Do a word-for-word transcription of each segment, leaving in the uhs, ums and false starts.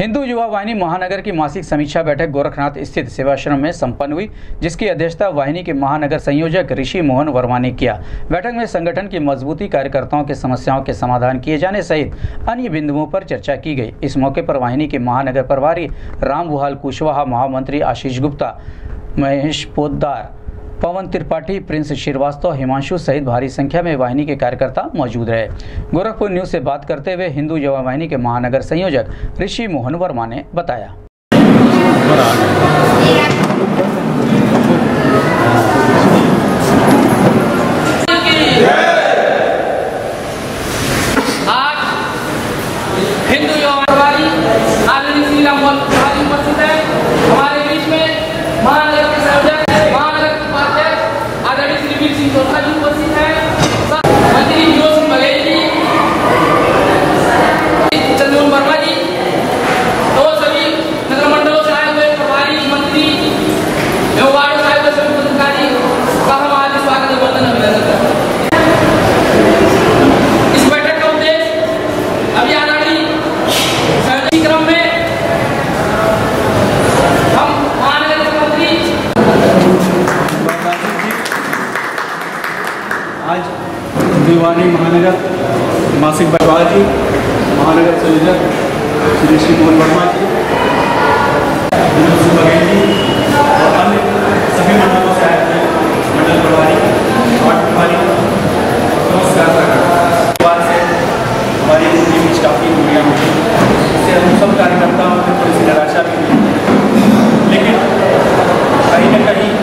हिंदू युवा वाहिनी महानगर की मासिक समीक्षा बैठक गोरखनाथ स्थित सेवाश्रम में संपन्न हुई, जिसकी अध्यक्षता वाहिनी के महानगर संयोजक ऋषि मोहन वर्मा ने किया। बैठक में संगठन की मजबूती, कार्यकर्ताओं के समस्याओं के समाधान किए जाने सहित अन्य बिंदुओं पर चर्चा की गई। इस मौके पर वाहिनी के महानगर प्रभारी राम बुहाल कुशवाहा, महामंत्री आशीष गुप्ता, महेश पोद्दार, पवन त्रिपाठी, प्रिंस श्रीवास्तव, हिमांशु सहित भारी संख्या में वाहिनी के कार्यकर्ता मौजूद रहे। गोरखपुर न्यूज से बात करते हुए हिंदू युवा वाहिनी के महानगर संयोजक ऋषि मोहन वर्मा ने बताया। हिंदू युवा वाहिनी आदरणीय श्री राम उपस्थित है। हमारे बीच में महानगर के संयोजक उपस्थित है, मंत्री जोशी बघेल जी, चंद्रमोहन वर्मा जी, तो सभी नगर मंडलों से आए हुए प्रभारी मंत्री एवं वार्ड से आए हुए सभी पदाधिकारी का हम आज स्वागत अभिनंदन अभिनंदन करते हैं। इस बैठक का उद्देश्य अभी आनाड़ी संयोजक क्रम में हम महानगर के मंत्री आज दीवानी महानगर मासिक बैठक जी, महानगर संयोजक श्री ऋषि मोहन वर्मा जी, जोशी बघेल जी और अन्य सभी मंडलों से आए थे मंडल प्रभारी, वार्ड प्रभारी, नमस्कार से हमारी टीम स्टाफ की दुनिया में इससे हम सब कार्यकर्ताओं में थोड़ी सी निराशा भी हुई, लेकिन कहीं न कहीं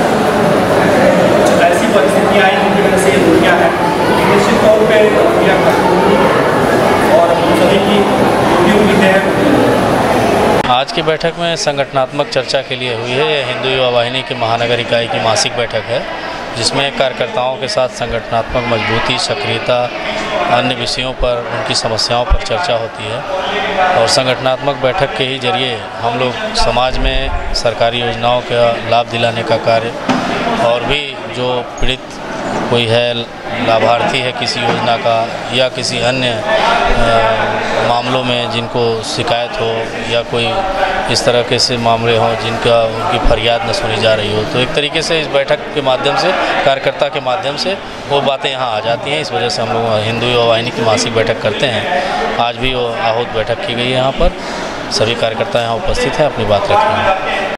ऐसी परिस्थितियाँ आई जिनकी वजह से ये दुनिया है, निश्चित तौर पर दुनिया होगी और हम सभी की जो उम्मीद है। आज की बैठक में संगठनात्मक चर्चा के लिए हुई है। यह हिंदू युवा वाहिनी की महानगर इकाई की मासिक बैठक है, जिसमें कार्यकर्ताओं के साथ संगठनात्मक मजबूती, सक्रियता, अन्य विषयों पर, उनकी समस्याओं पर चर्चा होती है और संगठनात्मक बैठक के ही जरिए हम लोग समाज में सरकारी योजनाओं का लाभ दिलाने का कार्य और भी जो पीड़ित कोई है, लाभार्थी है किसी योजना का या किसी अन्य आ, मामलों में जिनको शिकायत हो या कोई इस तरह के से मामले हों जिनका उनकी फरियाद न सुनी जा रही हो, तो एक तरीके से इस बैठक के माध्यम से, कार्यकर्ता के माध्यम से वो बातें यहाँ आ जाती हैं। इस वजह से हम लोग हिंदू युवा वाहिनी की मासिक बैठक करते हैं। आज भी वो आहूत बैठक की गई है। यहाँ पर सभी कार्यकर्ता यहाँ उपस्थित हैं, अपनी बात रख रहे हैं।